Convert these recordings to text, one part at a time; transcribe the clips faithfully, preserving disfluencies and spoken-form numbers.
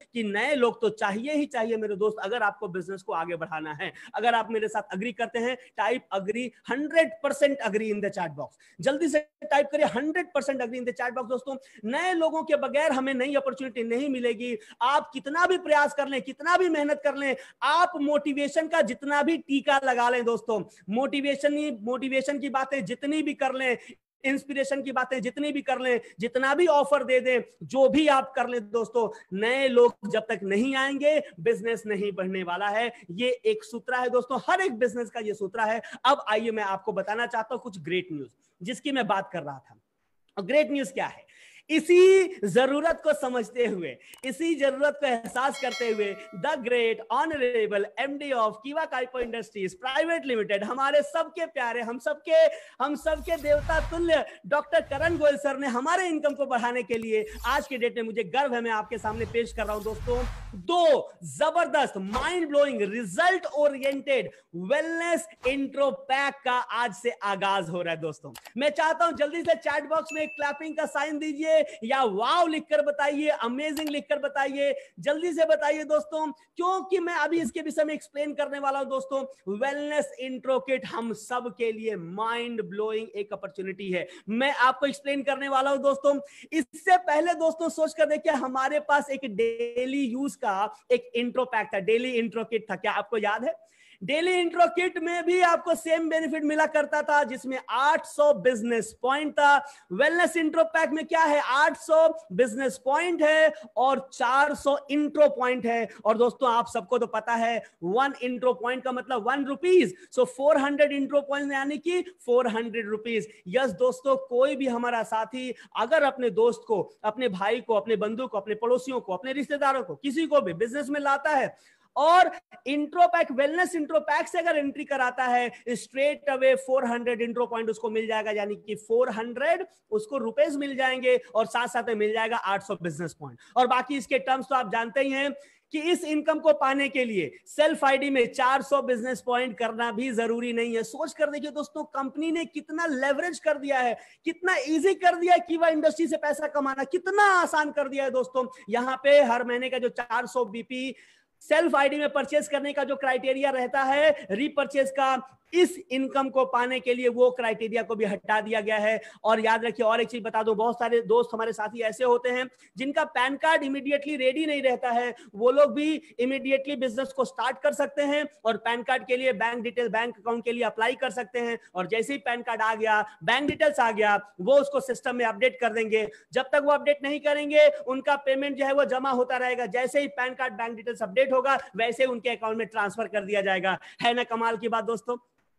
कि नए लोग तो चाहिए ही चाहिए मेरे दोस्त, अगर आपको बिजनेस को आगे बढ़ाना है। अगर आप मेरे साथ अग्री करते हैं, type agree, hundred percent agree in the chat box. जल्दी से टाइप करिए hundred percent agree in the chat box. दोस्तों, नए लोगों के बगैर हमें नई अपॉर्चुनिटी नहीं मिलेगी। आप कितना भी प्रयास कर लें, कितना भी मेहनत कर लें, आप मोटिवेशन का जितना भी टीका लगा लें दोस्तों, मोटिवेशन ही मोटिवेशन की बातें जितनी भी कर लें, इंस्पिरेशन की बातें जितनी भी कर लें, जितना भी ऑफर दे दें, जो भी आप कर लें दोस्तों, नए लोग जब तक नहीं आएंगे बिजनेस नहीं बढ़ने वाला है। ये एक सूत्र है दोस्तों, हर एक बिजनेस का ये सूत्र है। अब आइए मैं आपको बताना चाहता हूं कुछ ग्रेट न्यूज जिसकी मैं बात कर रहा था। और ग्रेट न्यूज क्या है? इसी जरूरत को समझते हुए, इसी जरूरत को एहसास करते हुए, the great honourable MD of Kiwa Kaipo industries private limited, हमारे सबके प्यारे, हम सबके हम सबके देवता तुल्य डॉक्टर करण गोयल सर ने हमारे इनकम को बढ़ाने के लिए आज के डेट में, मुझे गर्व है, मैं आपके सामने पेश कर रहा हूं दोस्तों, दो जबरदस्त mind blowing result oriented wellness intro pack का आज से आगाज हो रहा है दोस्तों। मैं चाहता हूं जल्दी से चैट बॉक्स में एक क्लैपिंग का साइन दीजिए या वाव लिखकर बताइए, अमेजिंग लिखकर बताइए, जल्दी से बताइए दोस्तों, क्योंकि मैं अभी इसके विषय में एक्सप्लेन करने वाला हूं दोस्तों। वेलनेस इंट्रो किट हम सब के लिए माइंड ब्लोइंग एक अपॉर्चुनिटी है, मैं आपको एक्सप्लेन करने वाला हूं दोस्तों। इससे पहले दोस्तों सोच कर देखिए, हमारे पास एक डेली यूज का एक इंट्रो पैक था, डेली इंट्रो किट था, क्या आपको याद है? डेली इंट्रो किट में भी आपको सेम बेनिफिट मिला करता था, जिसमें आठ सौ बिजनेस पॉइंट था। वेलनेस इंट्रो पैक में क्या है? आठ सौ बिजनेस पॉइंट है और चार सौ इंट्रो पॉइंट है। और दोस्तों आप सबको तो पता है, वन इंट्रो पॉइंट का मतलब one rupees, so four hundred intro point यानी कि फोर हंड्रेड रुपीज। यस दोस्तों, कोई भी हमारा साथी अगर अपने दोस्त को, अपने भाई को, अपने बंधु को, अपने पड़ोसियों को, अपने रिश्तेदारों को, किसी को भी बिजनेस में लाता है और intro pack, wellness intro pack से अगर एंट्री कराता है, straight away four hundred intro point उसको मिल जाएगा, यानी कि फोर हंड्रेड उसको रुपीस मिल जाएंगे और साथ साथ में मिल जाएगा आठ सौ बिजनेस पॉइंट। और बाकी इसके टर्म्स तो आप जानते ही हैं कि इस इनकम को पाने के लिए सेल्फ आईडी में चार सौ बिजनेस पॉइंट करना भी जरूरी नहीं है। सोच कर देखिए दोस्तों, कंपनी ने कितना लेवरेज कर दिया है, कितना इजी कर दिया है कीवा इंडस्ट्री से पैसा कमाना, कितना आसान कर दिया है दोस्तों। यहां पे हर महीने का जो चार सौ बीपी सेल्फ आईडी में परचेज करने का जो क्राइटेरिया रहता है रीपरचेज का, इस इनकम को पाने के लिए वो क्राइटेरिया को भी हटा दिया गया है। और याद रखिए, और एक चीज बता दूं, बहुत सारे दोस्त हमारे साथी ऐसे होते हैं जिनका पैन कार्ड इमीडिएटली रेडी नहीं रहता है, वो लोग भी इमीडिएटली बिजनेस को स्टार्ट कर सकते हैं और पैन कार्ड के लिए बैंक डिटेल, बैंक अकाउंट के लिए अप्लाई कर सकते हैं। और जैसे ही पैन कार्ड आ गया, बैंक डिटेल्स आ गया, वो उसको सिस्टम में अपडेट कर देंगे। जब तक वो अपडेट नहीं करेंगे, उनका पेमेंट जो है वो जमा होता रहेगा। जैसे ही PAN card, bank details update होगा, वैसे उनके अकाउंट में ट्रांसफर कर दिया जाएगा। है ना कमाल की बात दोस्तों?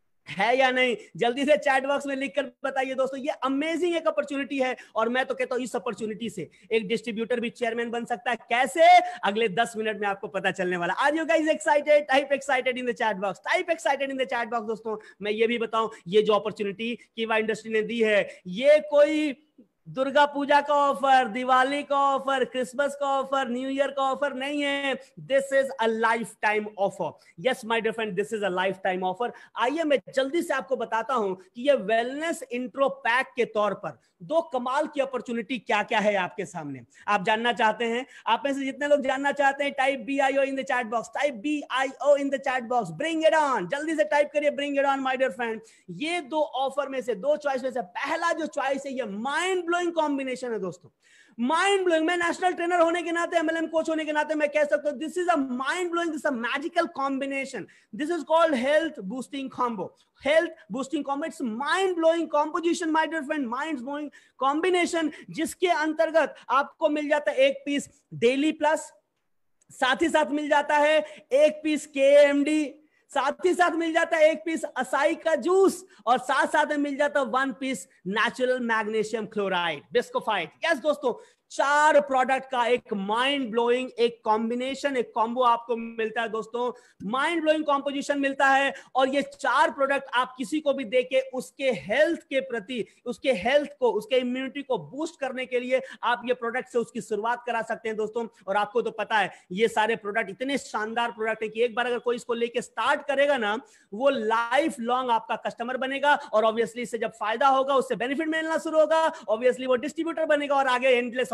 है या नहीं? जल्दी से चैट बॉक्स में लिखकर बताइए दोस्तों। ये अमेजिंग एक अपॉर्चुनिटी है और मैं तो कहता हूं इस अपॉर्चुनिटी से एक डिस्ट्रीब्यूटर भी चेयरमैन बन सकता है। कैसे? अगले दस मिनट में आपको पता चलने वाला। Are you guys excited? Type excited in the chat box, type excited in the chat box. दोस्तों मैं ये भी बताऊं, ये जो अपॉर्चुनिटी कीवा इंडस्ट्री ने दी है, ये कोई दुर्गा पूजा का ऑफर, दिवाली का ऑफर, क्रिसमस का ऑफर, न्यू ईयर का ऑफर नहीं है। This is a lifetime offer. Yes my dear friend, this is a lifetime offer. आइए मैं जल्दी से आपको बताता हूं कि ये वेलनेस इंट्रो पैक के तौर पर दो कमाल की अपॉर्चुनिटी क्या क्या है आपके सामने। आप जानना चाहते हैं? आप में से जितने लोग जानना चाहते हैं, type B I O in the chat box, type B I O in the chat box, bring it on. जल्दी से टाइप करिए bring it on my dear friend. ये दो ऑफर में से, दो चॉइस में से पहला जो चॉइस है, ये माइंड ब्लोइंग कॉम्बिनेशन है दोस्तों। माइंड ब्लोइंग, मैं नेशनल ट्रेनर होने के नाते, एमएलएम कोच होने के नाते मैं कह सकता हूं, this is a mind blowing, this is a magical combination. This is called health boosting combo. Health boosting combo, it's mind blowing composition my dear friend, mind blowing combination, जिसके अंतर्गत आपको मिल जाता है एक पीस डेली प्लस, साथ ही साथ मिल जाता है एक पीस केएमडी, साथ ही साथ मिल जाता है एक पीस असाई का जूस और साथ साथ में मिल जाता है one piece natural magnesium chloride bischofite. Yes दोस्तों, चार प्रोडक्ट का एक माइंड ब्लोइंग, एक कॉम्बिनेशन, एक कॉम्बो आपको मिलता है दोस्तों। माइंड ब्लोइंग कॉम्पोजिशन मिलता है और ये चार प्रोडक्ट आप किसी को भी देके उसके हेल्थ के प्रति, उसके हेल्थ को, उसके इम्यूनिटी को बूस्ट करने के लिए आप ये प्रोडक्ट से उसकी शुरुआत करा सकते हैं दोस्तों। और आपको तो पता है ये सारे प्रोडक्ट इतने शानदार प्रोडक्ट है कि एक बार अगर कोई इसको लेके स्टार्ट करेगा ना, वो लाइफ लॉन्ग आपका कस्टमर बनेगा और ऑब्वियसली इससे जब फायदा होगा, उससे बेनिफिट मिलना शुरू होगा, ऑब्वियसली वो डिस्ट्रीब्यूटर बनेगा और आगे एंडलेस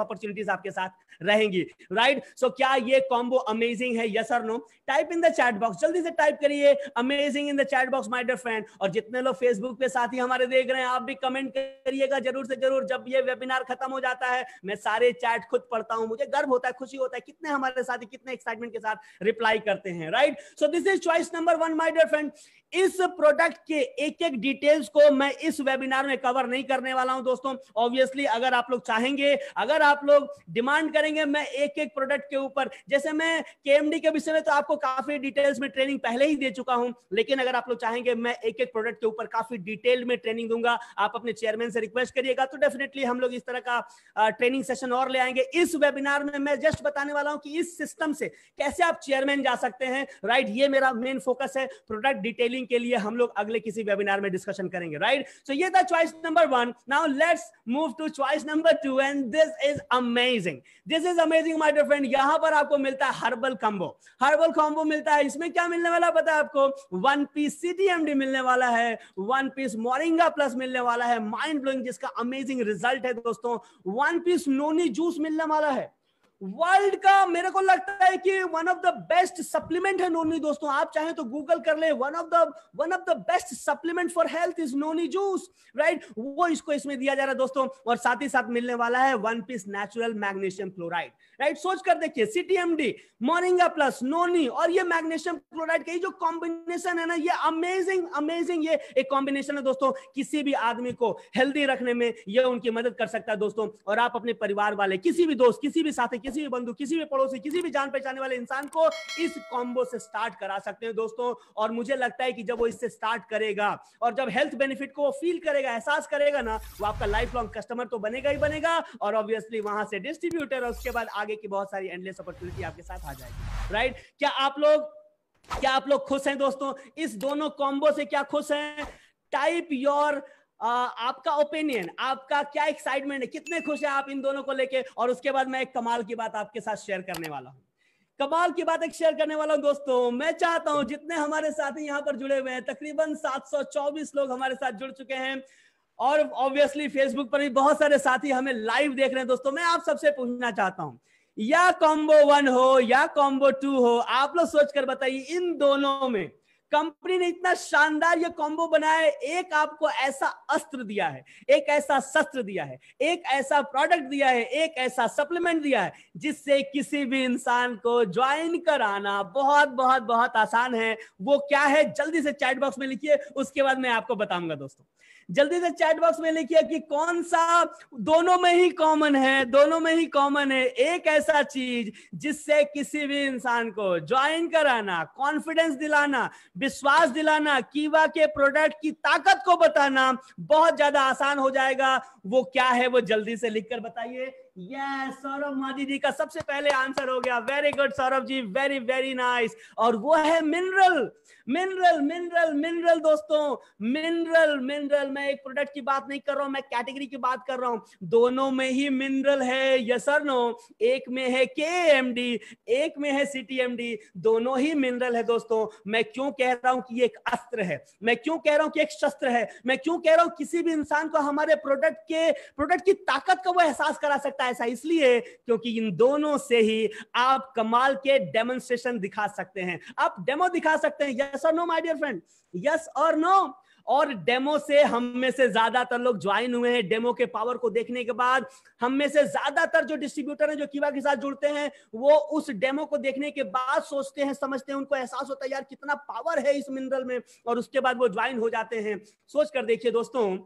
अपॉर्चुनिटीज आपके साथ रहेंगी, राइट। सो क्या ये कॉम्बो अमेजिंग है? यस और no? Type in the chat box, जल्दी से टाइप करिए amazing in the chat box my dear friend. और जितने लोग फेसबुक पे साथी हमारे देख रहे हैं, आप भी कमेंट करिएगा जरूर से जरूर। जब ये वेबिनार खत्म हो जाता है, मैं सारे चैट खुद पढ़ता हूं, मुझे गर्व होता है, खुशी होता है, कितने हमारे साथी कितने एक्साइटमेंट के साथ रिप्लाई करते हैं, right. So this is choice number one my dear friend. इस प्रोडक्ट के एक एक डिटेल्स को मैं इस वेबिनार में कवर नहीं करने वाला हूं दोस्तों। ऑब्वियसली अगर आप लोग चाहेंगे, अगर आप लोग डिमांड करेंगे, मैं एक एक प्रोडक्ट के ऊपर, जैसे मैं केएमडी के विषय में तो आपको काफी डिटेल्स में ट्रेनिंग पहले ही दे चुका हूं, लेकिन अगर आप लोग चाहेंगे मैं एक एक प्रोडक्ट के ऊपर काफी डिटेल में ट्रेनिंग दूंगा, आप अपने चेयरमैन से रिक्वेस्ट करिएगा तो डेफिनेटली हम लोग इस तरह का ट्रेनिंग सेशन और ले आएंगे। इस वेबिनार में मैं जस्ट बताने वाला हूं कि इस सिस्टम से कैसे आप चेयरमैन जा सकते हैं, राइट। ये मेरा मेन फोकस है। प्रोडक्ट डिटेलिंग के लिए हम लोग अगले किसी वेबिनार में डिस्कशन करेंगे, राइट। सो ये था choice number one. Now let's move to choice number two and this is amazing, this is amazing my dear friend. यहां पर आपको मिलता है हर्बल कॉम्बो, हर्बल कॉम्बो मिलता है। इसमें क्या मिलने वाला पता है आपको? वन पीस सीटीएमडी मिलने वाला है, वन पीस मोरिंगा प्लस मिलने वाला है, माइंड ब्लोइंग जिसका अमेजिंग रिजल्ट है दोस्तों, वन पीस नोनी जूस मिलने वाला है, वर्ल्ड का मेरे को लगता है कि one of the best supplement है नोनी दोस्तों। आप चाहें तो गूगल कर ले, one of the one of the best supplement for health is noni juice, right. वो इसको इसमें दिया जा रहा है दोस्तों। और साथ ही साथ मिलने वाला है one piece natural magnesium chloride, right. सोच कर देखिए, सीटीएमडी, मोरिंगा प्लस, नोनी और ये मैग्नीशियम क्लोराइड का जो कॉम्बिनेशन है ना, ये अमेजिंग अमेजिंग ये एक कॉम्बिनेशन है दोस्तों। किसी भी आदमी को हेल्दी रखने में ये उनकी मदद कर सकता है दोस्तों। और आप अपने परिवार वाले, किसी भी दोस्त, किसी भी साथी, किसी भी बंधु, किसी भी पड़ोसी, किसी भी जान पहचाने वाले इंसान को इस कॉम्बो से स्टार्ट करा सकते हैं दोस्तों। और मुझे लगता है कि जब वो इससे स्टार्ट करेगा और जब हेल्थ बेनिफिट को फील करेगा, एहसास करेगा ना, वो आपका लाइफ लॉन्ग कस्टमर तो बनेगा ही बनेगा, और ऑब्वियसली वहां से डिस्ट्रीब्यूटर, और उसके बाद आगे की बहुत सारी एंडलेस अपॉर्चुनिटी आपके साथ आ जाएगी, राइट। क्या आप लोग क्या आप लोग खुश हैं दोस्तों इस दोनों कॉम्बो से? क्या खुश हैं? टाइप योर Uh, आपका ओपिनियन, आपका क्या एक्साइटमेंट है, कितने खुश हैं आप इन दोनों को लेके। और उसके बाद मैं एक कमाल की बात आपके साथ शेयर करने वाला हूं, कमाल की बात एक शेयर करने वाला हूं दोस्तों। मैं चाहता हूं जितने हमारे साथी यहां पर जुड़े हुए हैं, तकरीबन सात सौ चौबीस लोग हमारे साथ जुड़ चुके हैं, और ऑब्वियसली फेसबुक पर भी बहुत सारे साथी हमें लाइव देख रहे हैं दोस्तों। मैं आप सबसे पूछना चाहता हूं, या कॉम्बो वन हो या कॉम्बो टू हो, आप लोग सोचकर बताइए, इन दोनों में कंपनी ने इतना शानदार ये कॉम्बो बनाया है। एक आपको ऐसा अस्त्र दिया है, एक ऐसा शस्त्र दिया है, एक ऐसा प्रोडक्ट दिया है, एक ऐसा सप्लीमेंट दिया है जिससे किसी भी इंसान को ज्वाइन कराना बहुत बहुत बहुत आसान है। वो क्या है? जल्दी से चैट बॉक्स में लिखिए, उसके बाद मैं आपको बताऊंगा दोस्तों। जल्दी से चैट बॉक्स में लिखिए कि कौन सा दोनों में ही कॉमन है, दोनों में ही कॉमन है एक ऐसा चीज जिससे किसी भी इंसान को ज्वाइन कराना, कॉन्फिडेंस दिलाना, विश्वास दिलाना, कीवा के प्रोडक्ट की ताकत को बताना बहुत ज्यादा आसान हो जाएगा। वो क्या है? वो जल्दी से लिखकर बताइए। यस, सौरभ मादी जी का सबसे पहले आंसर हो गया। Very good Saurabh ji, very very nice. और वो है मिनरल मिनरल मिनरल मिनरल दोस्तों, मिनरल मिनरल। मैं एक प्रोडक्ट की बात नहीं कर रहा हूं, मैं कैटेगरी की बात कर रहा हूं। दोनों में ही मिनरल है, यस और नो। एक में है केएमडी, एक में है सीटीएमडी, दोनों ही मिनरल है दोस्तों। मैं क्यों कह रहा हूं कि ये एक अस्त्र है, मैं क्यों कह रहा हूं कि एक शस्त्र है, मैं क्यों कह रहा हूं किसी भी इंसान को हमारे प्रोडक्ट के प्रोडक्ट की ताकत का वो एहसास करा सकता है। ऐसा इसलिए क्योंकि इन दोनों से ही आप कमाल के डेमोन्स्ट्रेशन दिखा सकते हैं, आप डेमो दिखा सकते हैं। यस और no my dear friend, yes और नो। और डेमो से हम में से ज्यादातर लोग ज्वाइन हुए हैं। डेमो के पावर को देखने के बाद हम में से ज्यादातर जो डिस्ट्रीब्यूटर हैं, जो कीवा के साथ जुड़ते हैं, वो उस डेमो को देखने के बाद सोचते हैं, समझते हैं, उनको एहसास होता है यार कितना पावर है इस मिनरल में, और उसके बाद वो ज्वाइन हो जाते हैं। सोच कर देखिए दोस्तों,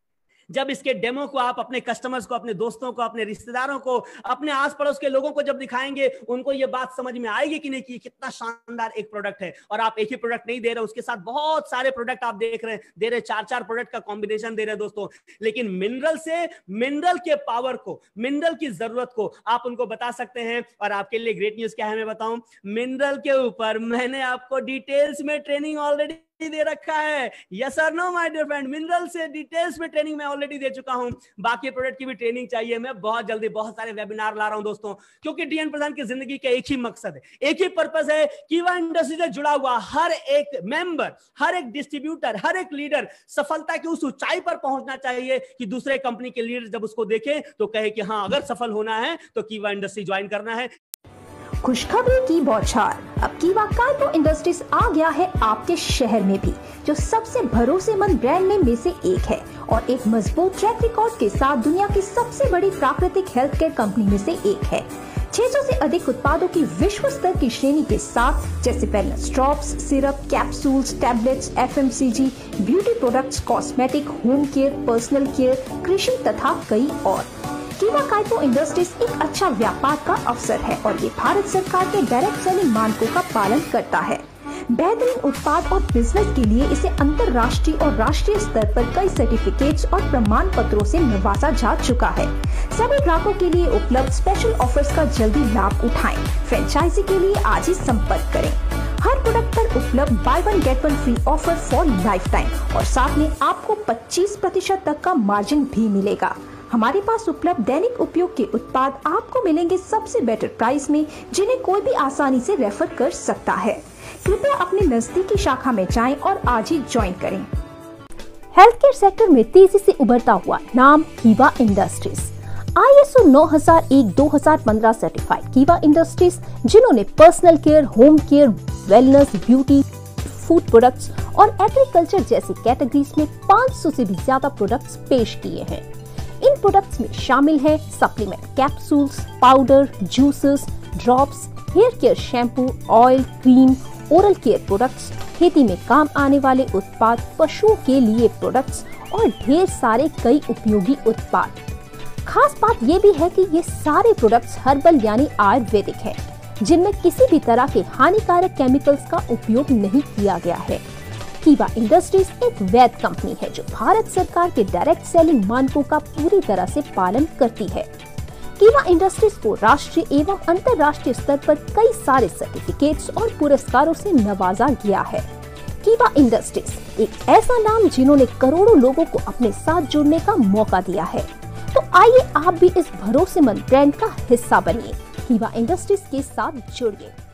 जब इसके डेमो को आप अपने कस्टमर्स को, अपने दोस्तों को, अपने रिश्तेदारों को, अपने आस पड़ोस के लोगों को जब दिखाएंगे, उनको ये बात समझ में आएगी कि नहीं कि कितना शानदार एक प्रोडक्ट है। और आप एक ही प्रोडक्ट नहीं दे रहे, उसके साथ बहुत सारे प्रोडक्ट आप देख रहे हैं, दे रहे चार चार प्रोडक्ट का कॉम्बिनेशन दे रहे दोस्तों। लेकिन मिनरल से, मिनरल के पावर को, मिनरल की जरूरत को आप उनको बता सकते हैं। और आपके लिए ग्रेट न्यूज क्या है मैं बताऊं, मिनरल के ऊपर मैंने आपको डिटेल्स में ट्रेनिंग ऑलरेडी दे रखा है। यस और no my dear friend, mineral से डिटेल्स में ट्रेनिंग मैं ऑलरेडी दे चुका हूं। बाकी प्रोडक्ट की भी ट्रेनिंग चाहिए, मैं बहुत जल्दी बहुत सारे वेबिनार ला रहा हूं दोस्तों, क्योंकि डीएन प्रधान की जिंदगी का एक ही मकसद है, एक ही पर्पस है। कीवा इंडस्ट्री से जुड़ा हुआ हर एक मेंबर, हर एक डिस्ट्रीब्यूटर, हर एक लीडर सफलता की उस ऊंचाई पर पहुंचना चाहिए कि दूसरे कंपनी के लीडर जब उसको देखे तो कहे कि हाँ, अगर सफल होना है तो कीवा इंडस्ट्री ज्वाइन करना है। खुशखबरी की बौछार, अब कीवा कार्गो इंडस्ट्रीज आ गया है आपके शहर में भी, जो सबसे भरोसेमंद ब्रांड में, में से एक है और एक मजबूत ट्रैक रिकॉर्ड के साथ दुनिया की सबसे बड़ी प्राकृतिक हेल्थ केयर कंपनी में से एक है। छह सौ से अधिक उत्पादों की विश्व स्तर की श्रेणी के साथ, जैसे wellness drops, syrup, capsules, tablets, FMCG, beauty products, cosmetic, home care, personal care, कृषि तथा कई और। कीवा कार्गो इंडस्ट्रीज एक अच्छा व्यापार का अवसर है और ये भारत सरकार के डायरेक्ट सेलिंग मानकों का पालन करता है। बेहतरीन उत्पाद और बिजनेस के लिए इसे अंतर्राष्ट्रीय और राष्ट्रीय स्तर पर कई सर्टिफिकेट्स और प्रमाण पत्रों से नवाजा जा चुका है। सभी ग्राहकों के लिए उपलब्ध स्पेशल ऑफर्स का जल्दी लाभ उठाएं। फ्रेंचाइजी के लिए आज ही संपर्क करें। हर प्रोडक्ट पर उपलब्ध buy one get one free offer for life time और साथ में आपको पच्चीस प्रतिशत तक का मार्जिन भी मिलेगा। हमारे पास उपलब्ध दैनिक उपयोग के उत्पाद आपको मिलेंगे सबसे बेटर प्राइस में, जिन्हें कोई भी आसानी से रेफर कर सकता है। कृपया अपने नजदीकी शाखा में जाएं और आज ही ज्वाइन करें। हेल्थ केयर सेक्टर में तेजी से उभरता हुआ नाम कीवा इंडस्ट्रीज। आई एस ओ नौ हज़ार एक दो हज़ार पंद्रह सर्टिफाइड कीवा इंडस्ट्रीज, जिन्होंने personal care, home care, wellness, beauty, food products और एग्रीकल्चर जैसी कैटेगरीज में पाँच सौ से भी ज्यादा प्रोडक्ट्स पेश किए हैं। इन प्रोडक्ट्स में शामिल है supplement, capsules, powder, juices, drops, hair care shampoo, oil, cream, oral care products, खेती में काम आने वाले उत्पाद, पशुओं के लिए प्रोडक्ट्स और ढेर सारे कई उपयोगी उत्पाद। खास बात ये भी है कि ये सारे प्रोडक्ट्स हर्बल यानी आयुर्वेदिक है, जिनमें किसी भी तरह के हानिकारक केमिकल्स का उपयोग नहीं किया गया है। कीवा इंडस्ट्रीज एक वैध कंपनी है जो भारत सरकार के डायरेक्ट सेलिंग मानकों का पूरी तरह से पालन करती है। कीवा इंडस्ट्रीज को राष्ट्रीय एवं अंतर्राष्ट्रीय स्तर पर कई सारे सर्टिफिकेट्स और पुरस्कारों से नवाजा गया है। कीवा इंडस्ट्रीज एक ऐसा नाम जिन्होंने करोड़ों लोगों को अपने साथ जुड़ने का मौका दिया है। तो आइए आप भी इस भरोसेमंद ब्रांड का हिस्सा बनिए, कीवा इंडस्ट्रीज के साथ जुड़िए।